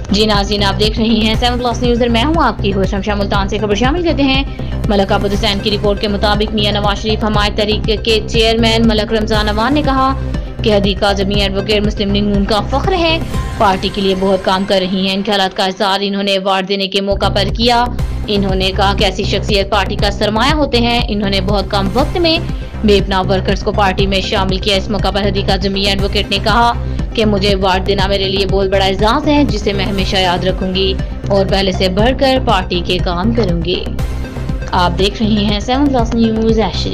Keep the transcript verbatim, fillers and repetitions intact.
जी नाज़रीन, आप देख रही हैं सेवन प्लस न्यूज़। मैं हूं आपकी होस्ट हमशा मुल्तान से खबर शामिल करते हैं। मलक अब्दुल हुसैन की रिपोर्ट के मुताबिक मियां नवाज शरीफ हमायत तहरीक के चेयरमैन मलक रमजान अवान ने कहा कि हदीका जमी एडवोकेट मुस्लिम लीग नून का फख्र है, पार्टी के लिए बहुत काम कर रही हैं। इन ख्यालात का इज़हार इन्होंने अवार्ड देने के मौका पर किया। इन्होंने कहा कि ऐसी शख्सियत पार्टी का सरमाया होते हैं। इन्होंने बहुत कम वक्त में बेपनाह वर्कर्स को पार्टी में शामिल किया। इस मौका पर हदीका जमी एडवोकेट ने कहा कि मुझे अवार्ड देना मेरे लिए बहुत बड़ा एजाज है, जिसे मैं हमेशा याद रखूंगी और पहले से बढ़कर पार्टी के काम करूंगी। आप देख रही हैं सेवन प्लस न्यूज़।